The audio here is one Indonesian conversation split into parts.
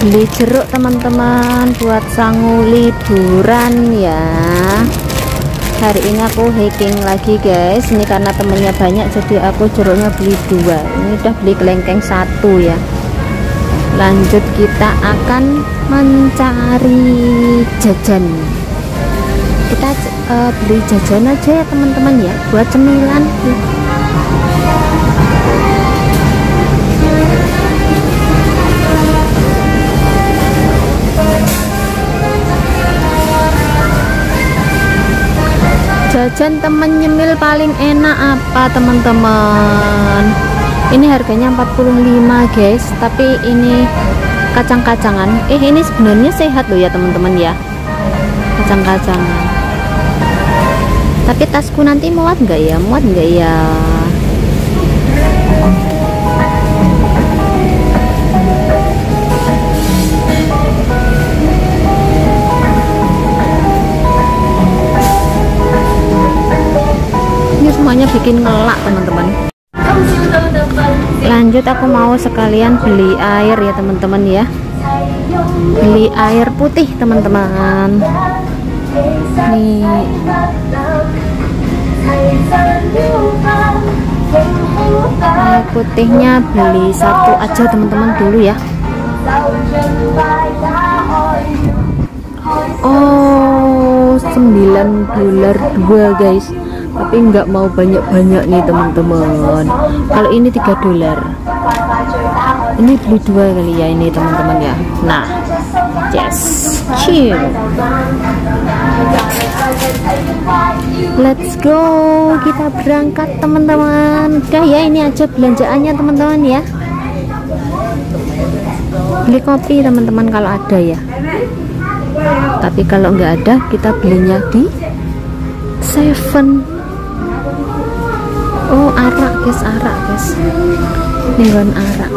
beli jeruk teman-teman buat sangu liburan ya. Hari ini aku hiking lagi guys, ini karena temennya banyak jadi aku jeruknya beli 2. Ini udah beli kelengkeng 1 ya. Lanjut kita akan mencari jajan. Kita beli jajan aja ya teman-teman ya, buat cemilan. Jajan temen nyemil paling enak apa teman-teman? Ini harganya 45 guys, tapi ini kacang-kacangan. Ini sebenarnya sehat loh ya teman-teman ya, kacang-kacangan. Tapi tasku nanti muat nggak ya? Muat nggak ya? Ini semuanya bikin ngelak teman-teman. Lanjut aku mau sekalian beli air ya teman-teman ya. Beli air putih teman-teman. Nih. Air putihnya beli 1 aja teman-teman dulu ya. Oh, $9 2 guys. Tapi nggak mau banyak-banyak nih teman-teman. Kalau ini $3. Ini beli 2 kali ya ini teman-teman ya. Nah, yes, chill. Let's go, kita berangkat teman-teman. Udah ya, ini aja belanjaannya teman-teman ya. Beli kopi teman-teman kalau ada ya. Tapi kalau nggak ada, kita belinya di Seven. Oh, arak guys, arak guys. Ninggon arak.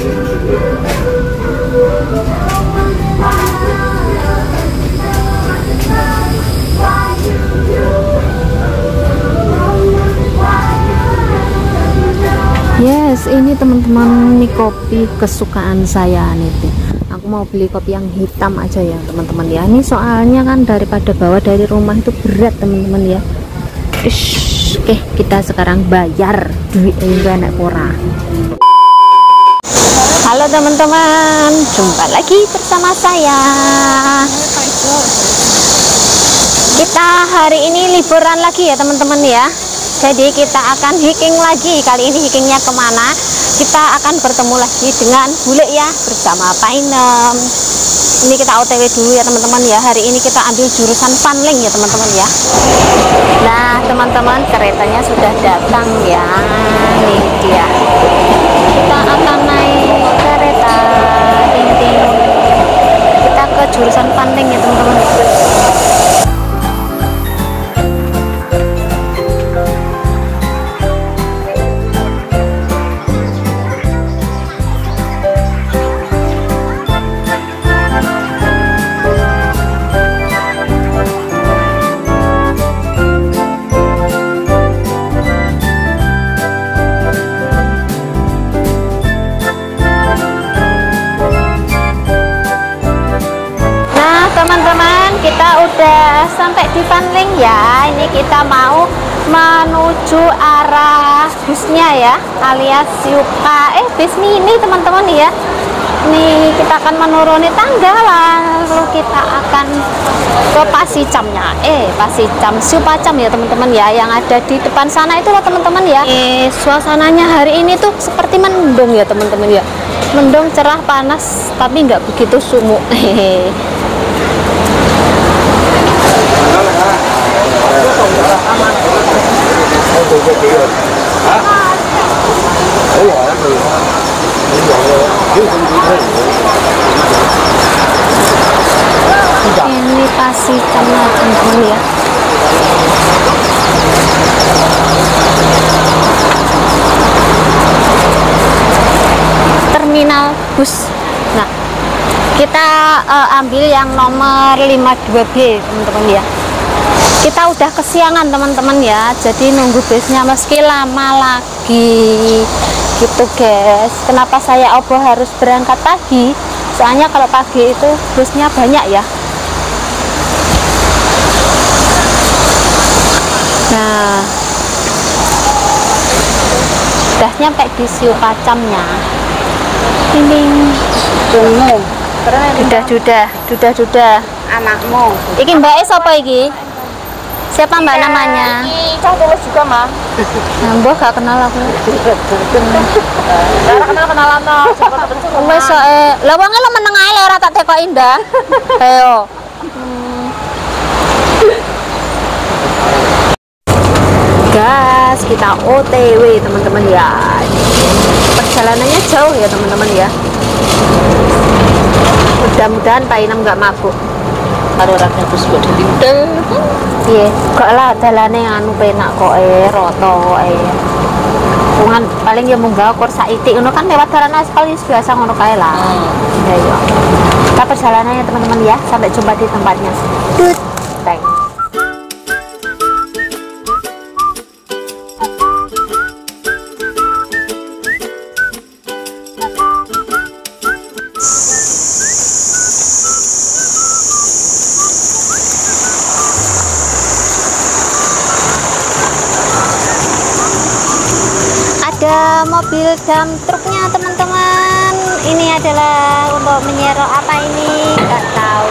Yes, ini teman-teman, ini kopi kesukaan saya nih. Aku mau beli kopi yang hitam aja ya teman-teman ya. Ini soalnya kan daripada bawa dari rumah itu berat teman-teman ya. Oke, kita sekarang bayar duit anak pora. Halo teman-teman, jumpa lagi bersama saya. Kita hari ini liburan lagi ya teman-teman ya. Jadi kita akan hiking lagi. Kali ini hikingnya kemana? Kita akan bertemu lagi dengan bule ya, bersama Painem. Ini kita OTW dulu ya teman-teman ya. Hari ini kita ambil jurusan Panling ya teman-teman ya. Nah teman-teman, keretanya sudah datang ya. Nih dia. Kita akan naik kereta. Ting-ting. Kita ke jurusan Panling ya teman-teman. Teman-teman, kita udah sampai di Panling ya. Ini kita mau menuju arah busnya ya, alias Yuka bis mini teman-teman ya. Nih kita akan menuruni tangga, lalu kita akan ke Pasicamnya. Pasicam, Supacam ya teman-teman ya, yang ada di depan sana itu loh teman-teman ya. Suasananya hari ini tuh seperti mendung ya teman-teman ya. Mendung, cerah, panas, tapi nggak begitu sumuk. Ini Pasicam teman-teman ya. Terminal bus. Nah, kita ambil yang nomor 52B teman-teman ya. Kita udah kesiangan teman-teman ya, jadi nunggu busnya meski lama lagi gitu guys. Kenapa saya harus berangkat pagi? Soalnya kalau pagi itu busnya banyak ya. Nah, udah nyampe di siu pacamnya. Ini dudah. Anakmu. Iki mbak siapa iki? Siapa mbak namanya? Iki cah tulis juga mah. Nah, mbak gak kenal aku. Kenalan no. Wes soe, lah wonge lo meneng ae ora tak tekoki ndak. Ayo. Gas, kita OTW teman-teman ya. Perjalanannya jauh ya teman-teman ya. Mudah-mudahan Pak Inam nggak mabuk. Karo orangnya bus kok dilintel. Iya, kok lah dalane anu penak kok roto Ungan paling ya munggah kur saiki ngono kan lewat dalan aspal biasa ngono kae lah. Ya ya. Kita perjalanannya teman-teman ya, sampai jumpa di tempatnya. Tut. Thank. Ada mobil dump truknya teman-teman. Ini adalah untuk menyerok apa ini? Nggak tahu.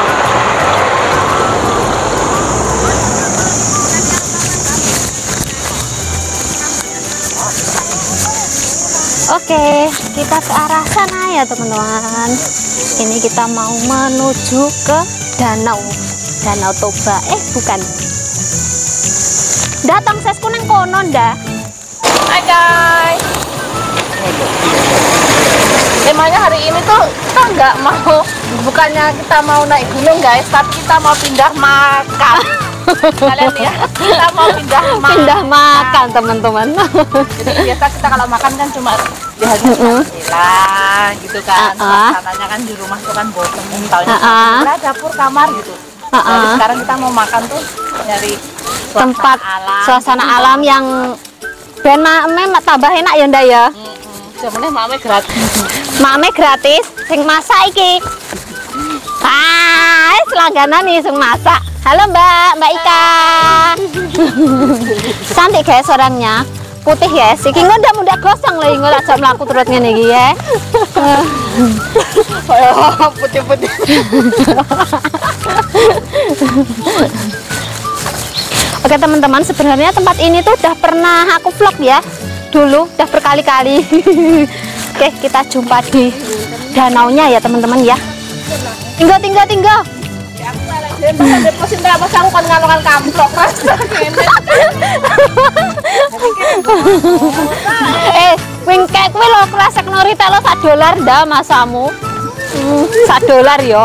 Oke, kita ke arah sana ya teman-teman. Ini kita mau menuju ke Danau Toba. Bukan. Datang sesku nang kono ndak? Hai guys. Temanya hari ini tuh kita nggak mau, bukannya kita mau naik gunung guys, tapi kita mau pindah makan. Kalian ya, kita mau pindah makan teman-teman. Jadi biasa kita kalau makan kan cuma di hadiah gitu kan. Suasananya kan di rumah tuh kan bosen, taunya dapur kamar gitu. Jadi sekarang kita mau makan tuh dari tempat suasana alam yang ben mak tambah enak ya ndak ya. Sebenarnya mame gratis. Mame gratis, sing masak iki. Selangganan nih sing masak. Halo Mbak Ika. Cantik guys orangnya. Putih ya, iki ndak gosong lho ngono aja mlaku turut ngene iki ya. Putih-putih. Oke teman-teman, sebenarnya tempat ini tuh udah pernah aku vlog ya dulu, udah berkali-kali. Oke, kita jumpa di danaunya ya teman-teman ya. Tinggal. Wingkek kuwi lho kresek nori telo $1 ndak masamu. $1 yo.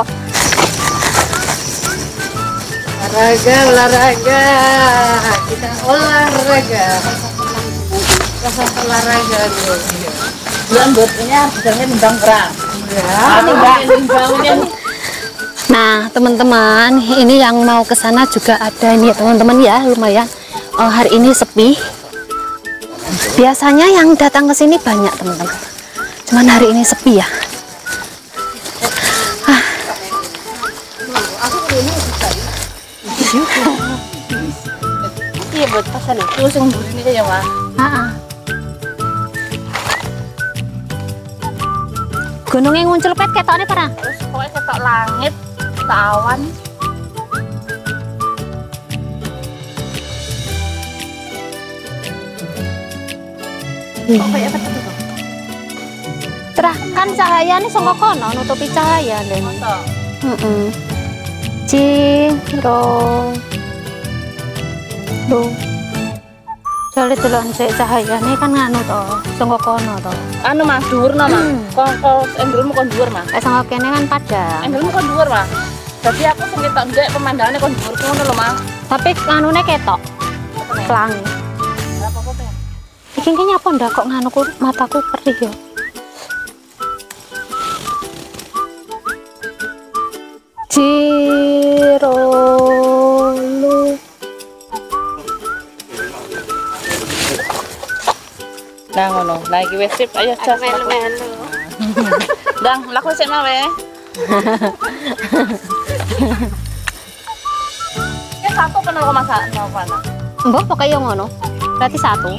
Olahraga, kita olahraga bulan buatnya sebenarnya nimbang perang Nah teman-teman, ini yang mau ke sana juga ada ini ya teman-teman ya, lumayan. Hari ini sepi. Biasanya yang datang ke sini banyak teman-teman, cuman hari ini sepi ya. Iya buat pasan itu sing mburi ya Mas. Gunungnya nguncul pet ketoknya parah. Terus pokoknya ketok langit, awan. Kok kayak apa tuh? Terahkan cahaya nih saka kono nutupi cahaya deh. Soalnya delok cahaya nih kan nganu to, saka kono to. Anu Mas, dhuwur no Mas. Kok enggelmu kon dhuwur Mas. Saka kene kan padang. Enggelmu kon dhuwur Mas. Jadi aku sing ketok ndek pemandangane kon dhuwur ngono lho Mas. Tapi nganune ketok. Pelangi. Apa-apa ya? Iki nyapa ndak kok nganuku mataku perih ya. Jirolu. Nah ngono, nah iki wis sip ayo jas. Melu-melu. Dang, laku sik mawe. Ya satu penuh kok masak mau mana? Mbah pokoke yo ngono. Berarti satu.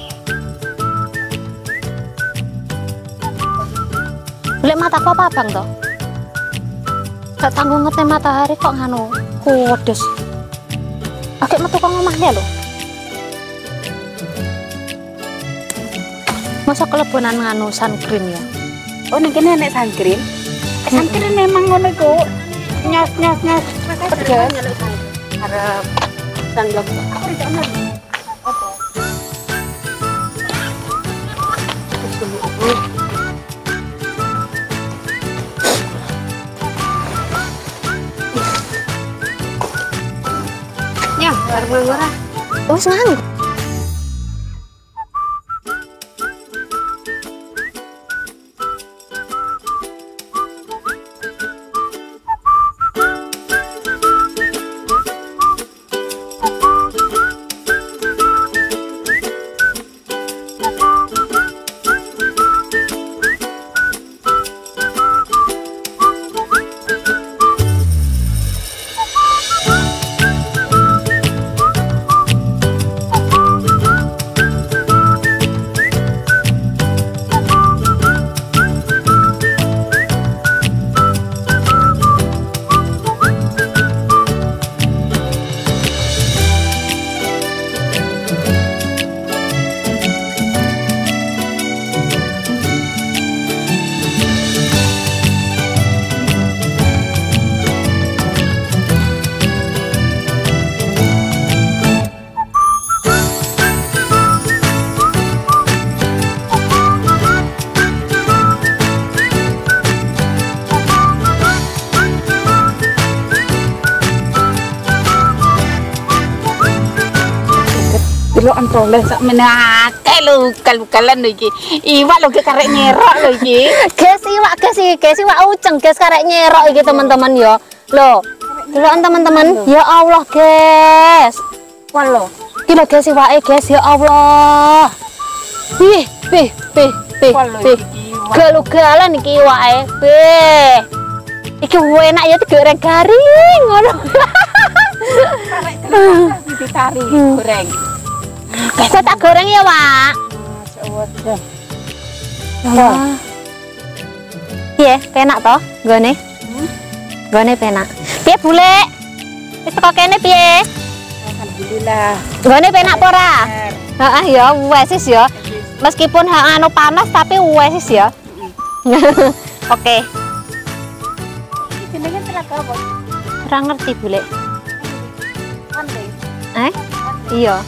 Golek mataku apa abang toh? Gak tanggung ngeteh matahari kok nganu. Kudes. Akeh metu kok ngomahnya lho. Masa kelebonan nganu sunscreen ya? Oh ning kene nek sunscreen. Sunscreen memang ngono iku. Nyos. Pedes. Arep sunblock. Aku dicana. Apa? Ya, arep nganggur. Wes nganggur. Delok antoleh sak menake lho kal-kalan lho iki. Iwak lho karek nyerok lho iki. Guys, iwak uceng, guys, karek nyerok iki teman-teman ya. Loh, delok teman-teman. Ya Allah, guys. Walo. Iki lho guys iwake, guys, ya Allah. Pih. Galu-galan iki iwake. Pih. Iki enak ya digoreng garing ngono. Karek terus ditari goreng. Saya tak goreng ya, Pak. Iya, penak toh, gone. Gone penak. Piye, Bule? Wis teko kene piye? Alhamdulillah. Gone penak apa ora? Heeh ya, wes wis ya. Meskipun anu panas tapi wes wis ya. Oke. Jenenge telaga apa? Ora ngerti, Bule. Pande. Iya.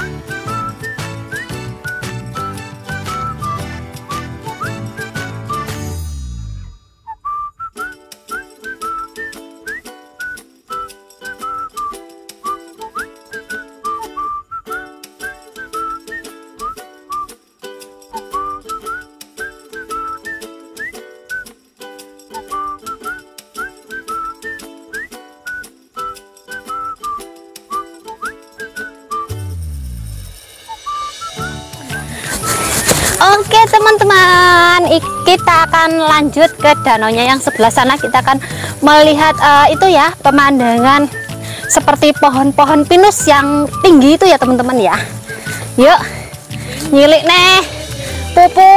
Oke teman-teman, kita akan lanjut ke danaunya yang sebelah sana. Kita akan melihat itu ya, pemandangan seperti pohon-pohon pinus yang tinggi itu ya teman-teman ya. Yuk, nyilik nih, pupu.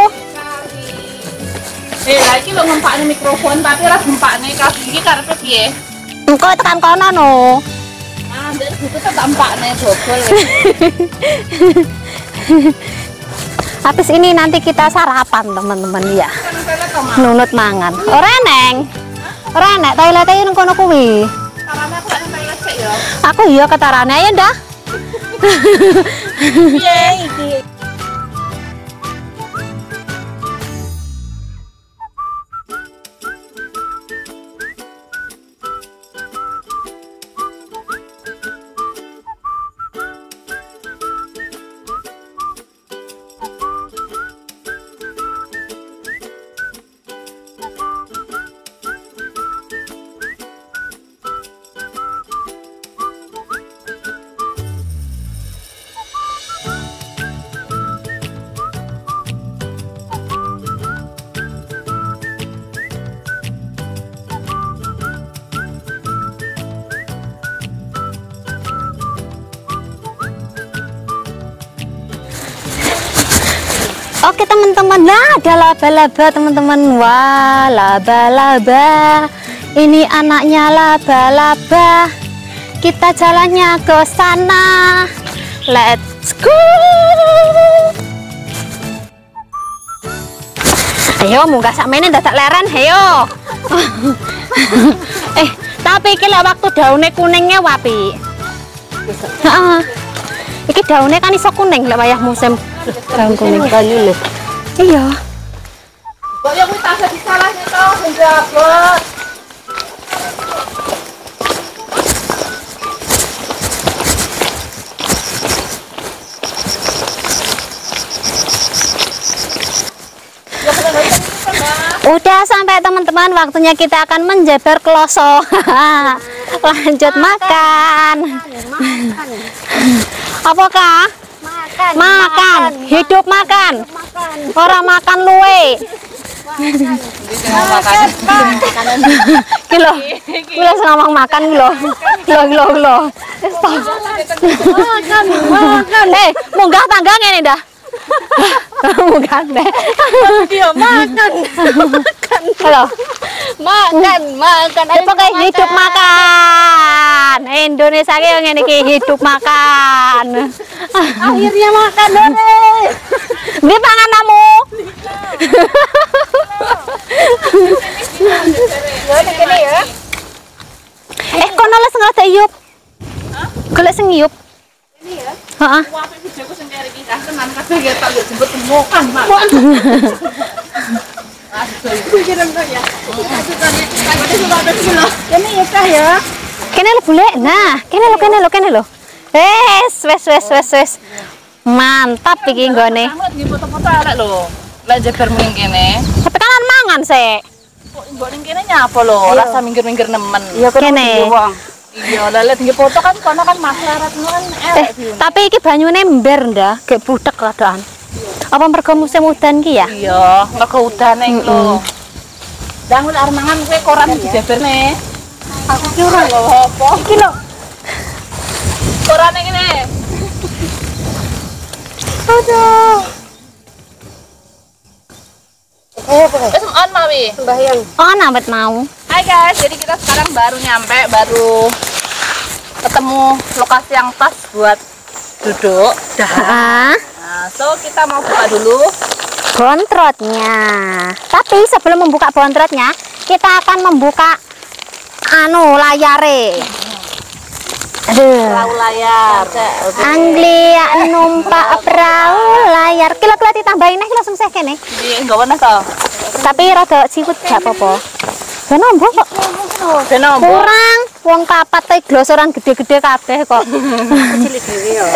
Lagi lo ngempaknya mikrofon tapi ora ngempaknya kaki iki karepe piye? Engko tekan kono no. Ah, ndek itu tak empaknya bobol. Habis ini nanti kita sarapan teman-teman ya. Nunut mangan. Ora neng. Ora nek toilete nang kono kuwi. Carane aku lek toilet sik ya. Aku iya ketarane ya ndah. Piye iki? Oke teman-teman, nah ada laba-laba teman-teman. Wah, laba-laba. Ini anaknya laba-laba. Kita jalannya ke sana. Let's go. Ayo munggah sakmene dadak leren, ayo. Tapi iki lek waktu daune kuningnya wapi. Heeh. Iki daunnya kan iso kuning lek wayah musim daun kuning banyu lho. Iya. Kok ya kuwi tasih disalahnya to sing jabot. Udah sampai teman-teman, waktunya kita akan menjeber kloso. Lanjut makan. Apakah? Makan. Hidup makan. Orang makan luwe. Kilo. Kilo ngomong makan kilo. Kilo. Makan. Munggah tangga ngene dah. Bukan deh. Dia makan. Halo. Makan. Pakai hidup makan. Indonesia ki ngene iki hidup makan. Akhirnya makan deh. Ndi pangananmu? Ya kene ya. Kono les ngrada iyup. Golek sing iyup. Ini ya. Heeh. Wape videoku sing kere iki tenan kabeh ya tak jemput temokan, Pak. Ini ya Kak ya. Kene lho boleh. Nah, kene lho. Wes. Mantap iki nggone. Kamu lagi foto-foto arek lho. Lek jeber mung kene. Tapi kan mangan sik. Kok mbok ning kene nyapa lho, rasa minggir-minggir nemen. Iya kene. Iya, lek nggih foto kan kono kan masyarakat kan elek sih. Tapi iki banyune ember ndah, gek budek radaan. Apa mergo musim udan ki ya? Iya, mergo udane iki lho. Dangun arep mangan kowe koran dijeberne. Aku ki ora lho apa. Iki lho. Korane ngene. Aduh. Wes on Mawi. Sembahyang. Oh, nambet mau. Hai guys, jadi kita sekarang baru nyampe, baru ketemu lokasi yang pas buat duduk. Heeh. Nah, so kita mau buka dulu Bontrotnya. Tapi sebelum membuka bontrotnya, kita akan membuka layare. Aduh. perahu layar. Anglia numpak perahu layar. Kilo-kilo ditambahin nih langsung saya kene. Di enggak warna to. Tapi rada siwut gak apa-apa. Ben ombo kok. Ben ombo. Kurang wong papat teh glosoran gede-gede kabeh kok. Cilik dhewe ya.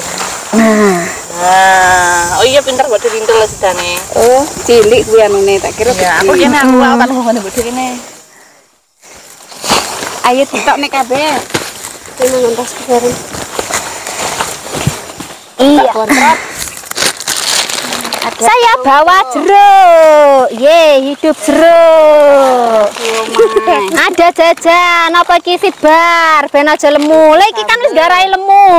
Nah, oh iya pinter buat dirintil lah sedane. Oh, cilik kuwi anune tak kira. Ya, aku kene aku tak ngomong buat dirine. Ayo ditokne kabeh. Ini nonton sekarang. Iya. Saya bawa jeruk. Ye, hidup jeruk. Ada jajan apa iki bar, ben aja lemu. Lah iki kan wis garai lemu.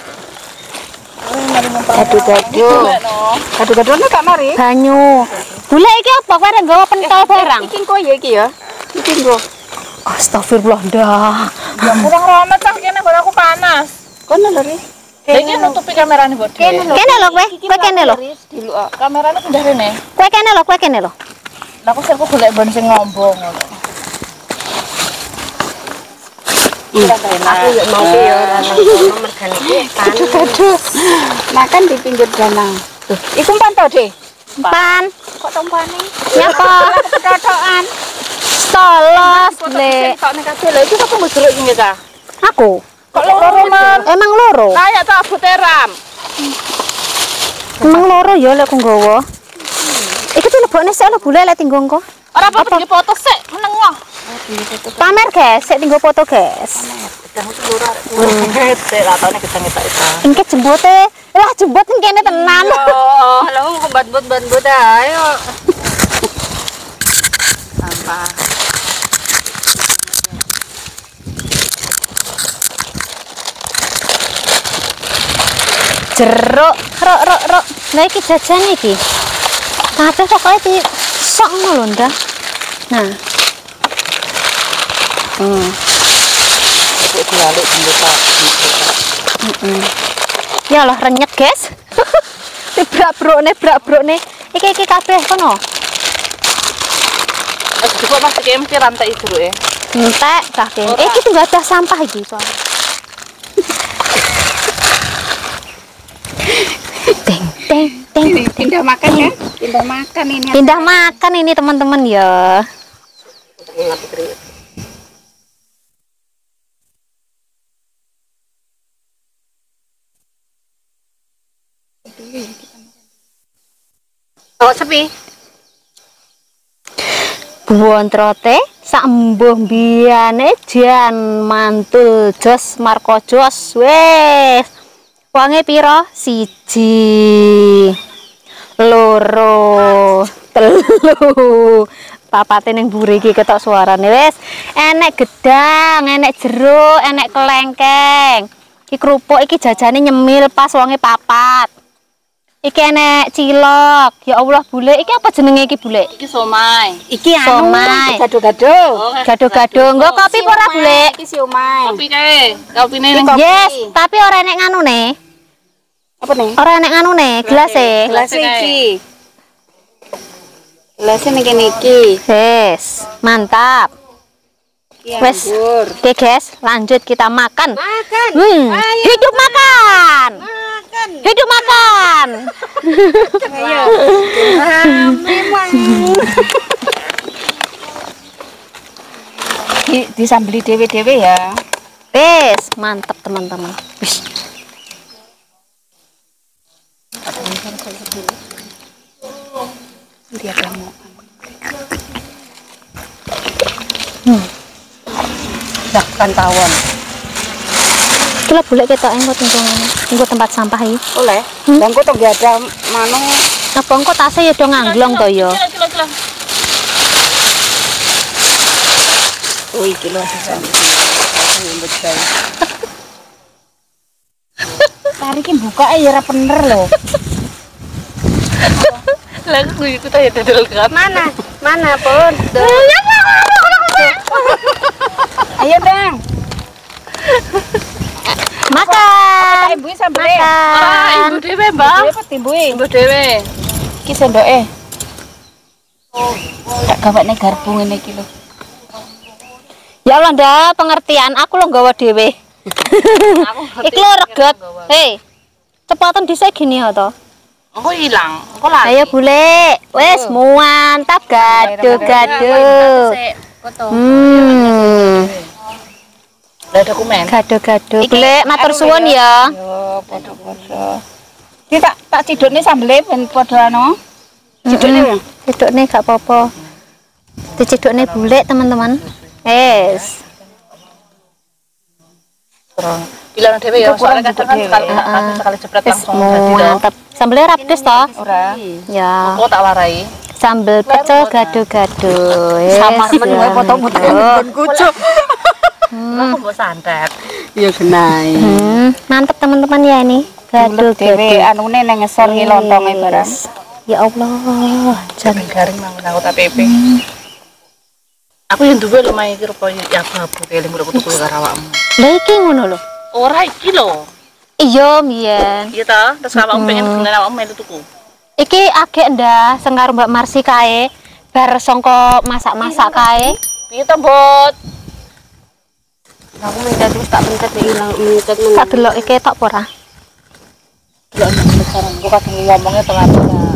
Gadu-gadu. Gadu-gadune gak mari. Banyu. Gula iki apa kowe arek nggawa pentol barang? Iki kok ya iki ya. Iki nggo. Astagfirullah dah. Ya kurang rono cah kene kok aku panas. Kono lho ri. Iki nutupi kamerane bode. Kene lho kowe, kowe kene lho. Diluk. Kamerane pindah rene. Kowe kene lho. Lah aku sirku golek ban sing ngombong ngono. Aku ya mau ya lanang kono mergane iki gadu-gadu. Makan di pinggir danau. Tuh, iku pantau deh. Pan. Kok tompane? Nyapa? Ketokan. Stolos le. Tok nek kabeh lho iki kok mbok jeruk iki ta. Aku. Kok loro man. Emang loro? Kayak tak abot teram. Emang loro ya lek ku nggawa. Iki dilebokne sik lho bule lek tinggo engko. Ora apa-apa iki foto sik meneng wah. Pamer guys, sik tinggo foto guys. Gedang itu loro arek. Sik lah tone gedang itu. Engke jembote. Lah jembot kene tenan. Oh, lha kok bat-bat ayo. Sampah. Jeruk, rok. Lah iki jajan iki. Kabeh pokoke disok ngono lho, Ndak. Nah. Kok dilalik jembatan. Ya Allah renyek, guys. Brak-brokne. Iki kabeh kono. Kok masih kayak mesti rantai jeruk ya? Entek cah kene. Iki tuh enggak ada sampah iki soalnya. Teng. Pindah makan ya. Pindah makan ini. Pindah makan ini teman-teman ya. Oh, sepi. Buontrote sambuh biyane jan mantul jos marko jos wes wange piro 1 loro 3 papate ning mburi iki ketok suarane wes enek gedang enek jeruk enek kelengkeng iki kerupuk iki jajane nyemil pas wange 4 iki enek cilok. Ya Allah, bule iki apa jenenge iki, bule? Iki somai. Iki Somai. gado-gado. Gado-gado. Engko kopi apa ora, bule? Iki siomay. Kopi kae. Kopine ning Yes, tapi ora enek nganune. Apa nih? Ora enek nganune, gelase. Gelas iki. Gelasnya niki. Yes, mantap. Wes. Oke, guys, lanjut kita makan. Makan. Hidup makan. Hidup makan. Ayo. Memang. Disambeli dewe-dewe ya. Wes, mantap teman-teman. Wis. Dia kamu. dak pantauan. Kula boleh ketok engko tempat sampah iki. Oleh. Dan kok tuh gak ada manu. Apa engko tase ya do nganglong to ya. Kilo. Wih, kilo sisa. Tari ki buka ya ora bener loh. Lah aku ikut aja dodol kan. Mana pun. Ayo dong. Makan. Ibu sambil Makan. Ibu dhewe, Mbak. Ibu Ibu dhewe. Iki sendoke. Tak gawekne garpu ngene iki lho. Ya Allah, ndak pengertian aku lo nggawa dhewe. Iki lho reget. Hei. Cepatan dhisik gini ya to. Engko ilang, engko lali. Ayo bule. Wes mantap gado-gado. Foto. Lah dokumen. Gado-gado. Bule matur suwun ya. Yo, foto-foto. Iki tak cidukne sambele ben padha anu. Cidukne ya. Cidukne gak apa-apa. Dicidukne bule, teman-teman. Wes. Bilang dhewe ya, soalnya kadang kan sekali jepret langsung jadi to. Mantap. Sambelnya rapdes toh? Ora. Ya. Kok tak warai. Sambel pecel gado-gado. Sama men wae foto-foto ben kucuk. Aku mbok santet. Ya genai. Mantap teman-teman ya ini. Dhewe Gado-gado. anune nang ngesor iki lontonge barang. Ya Allah. Jangan garing mangun aku tak pepe. Aku yang duwe lumayan iki rupane ya babu keling udah kutu karo awakmu. Lah iki ngono lho. Ora iki lho. Iya, mbiyen. Iya ta, terus awakmu pengen bener awakmu melu tuku. Iki agek ndah sing karo Mbak Marsi kae. Bar sangka masak-masak kae. Piye to, Mbot? Aku minta terus tak pencet ya ilang mencet men. Tak delok iki tok apa ora? Lah sekarang kok kadang ngomongnya tengah-tengah.